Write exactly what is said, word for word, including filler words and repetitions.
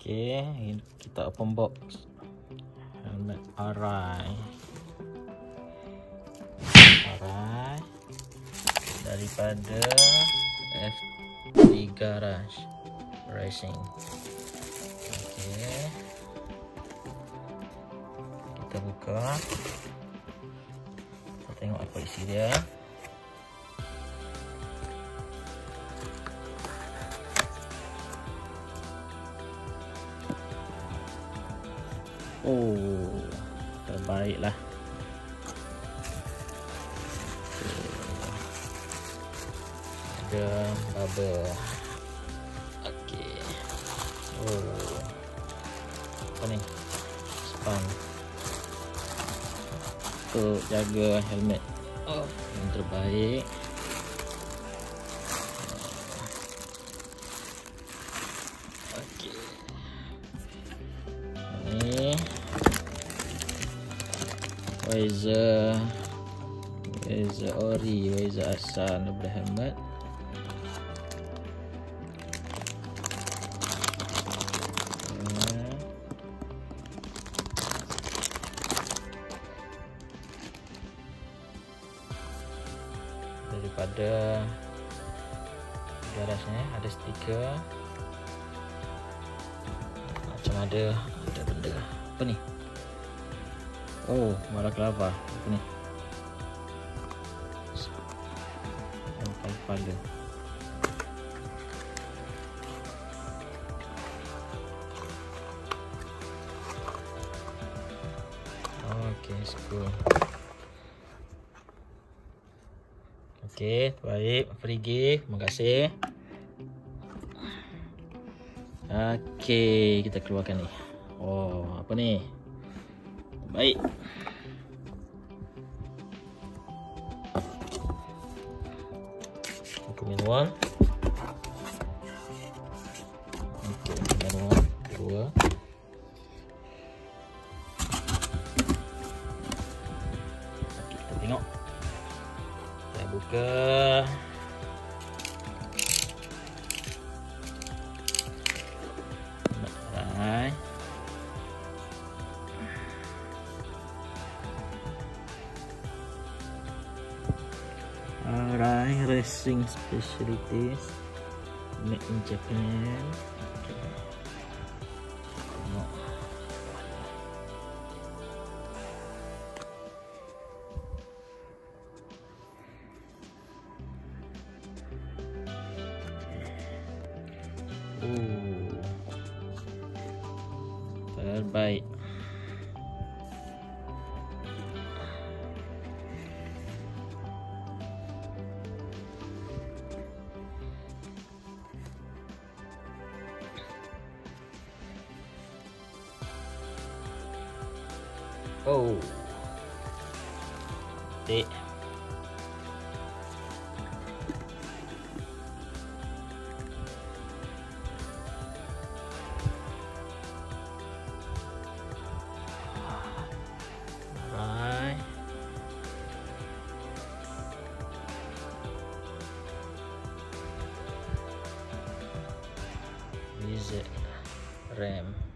Okay, kita open box helmet Arai. Arai daripada F tiga Rush Racing. Okay, kita buka, kita tengok apa isi dia. Oh, terbaiklah. Ada bubble. Okey. Oh, apa ni? Span untuk jaga helmet. Oh, yang terbaik. Okey. Ni Wiser, Wiser ori, Wiser asal daripada helmet. Daripada garasnya ada stiker, macam ada ada benda apa ni? Oh, warna kelapa. Apa ni? Sampai kepala. Okay, school. Okay, baik. Free gift. Terima kasih. Okay, kita keluarkan ni. Oh, apa ni? Baik. Dokumen one. Okay, dokumen one. Dua. Okay, kita tengok. Saya buka. Alright. Arai Racing Specialties made in Japan. Okay. Oh, terbaik. Oh, dek. Alright. Visit RAM.